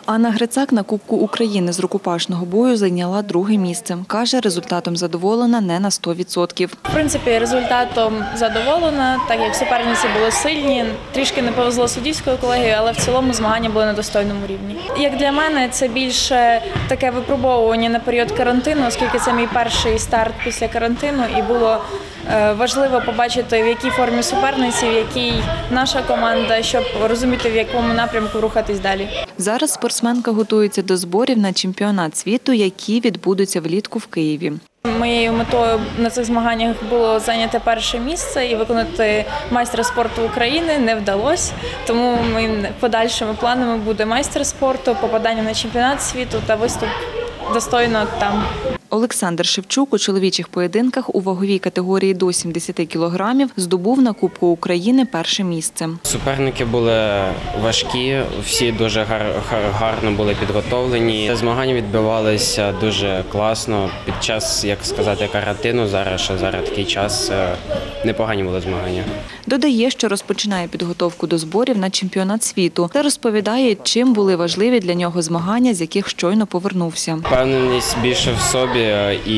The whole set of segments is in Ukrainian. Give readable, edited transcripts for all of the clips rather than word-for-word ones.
Анна Грицак на Кубку України з рукопашного бою зайняла друге місце. Каже, результатом задоволена не на 100%. В принципі, результатом задоволена, так як суперниці були сильні. Трішки не повезло суддівською колегією, але в цілому змагання були на достойному рівні. Як для мене, це більше таке випробовування на період карантину, оскільки це мій перший старт після карантину і було важливо побачити, в якій формі суперниці, в якій наша команда, щоб розуміти, в якому напрямку рухатись далі. Зараз спортсменка готується до зборів на чемпіонат світу, які відбудуться влітку в Києві. Моєю метою на цих змаганнях було зайняти перше місце і виконати майстра спорту України. Не вдалося, тому моїми подальшими планами буде майстер спорту, попадання на чемпіонат світу та виступ достойно там. Олександр Шевчук у чоловічих поєдинках у ваговій категорії до 70 кілограмів здобув на Кубку України перше місце. Суперники були важкі, всі дуже гарно були підготовлені. Змагання відбувалися дуже класно під час, як сказати, карантину. Зараз такий час, непогані були змагання. Додає, що розпочинає підготовку до зборів на чемпіонат світу та розповідає, чим були важливі для нього змагання, з яких щойно повернувся. Впевненість більше в собі і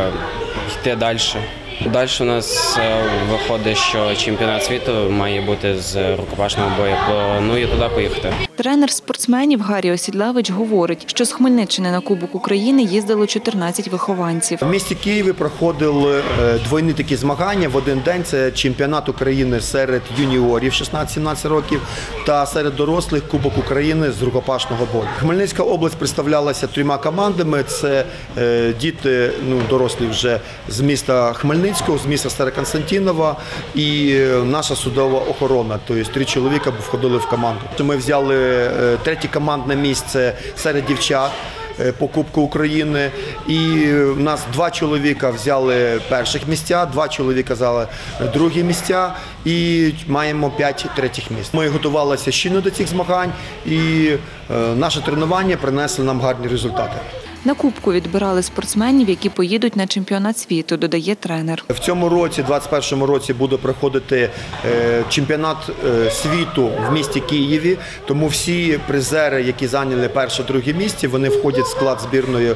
йти далі. Далі у нас виходить, що чемпіонат світу має бути з рукопашного бою. Планую туди поїхати. Тренер спортсменів Гаррій Осідлавич говорить, що з Хмельниччини на Кубок України їздило 14 вихованців. В місті Києві проходили двойні такі змагання в один день. Це чемпіонат України серед юніорів 16-17 років та серед дорослих Кубок України з рукопашного бою. Хмельницька область представлялася 3 командами. Це діти, дорослі вже з міста Хмельницького, з міста Староконстантинова і наша судова охорона. Тобто 3 чоловіка входили в команду. Ми взяли третє командне місце серед дівчат по Кубку України. І в нас 2 чоловіка взяли перших місця, 2 чоловіка взяли другі місця і маємо 5 третіх місць. Ми готувалися щільно до цих змагань і наше тренування принесло нам гарні результати. На Кубку відбирали спортсменів, які поїдуть на чемпіонат світу, додає тренер. В цьому році, 2021 році, буде проходити чемпіонат світу в місті Києві, тому всі призери, які зайняли перше-друге місце, вони входять в склад збірної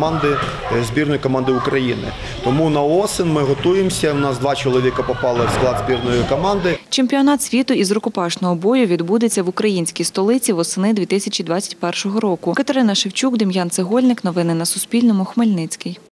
команди України. Тому на осінь ми готуємося, у нас 2 чоловіка попали в склад збірної команди. Чемпіонат світу із рукопашного бою відбудеться в українській столиці восени 2021 року. Катерина Шевчук, Дем'ян Цегольник. Новини на Суспільному. Хмельницький.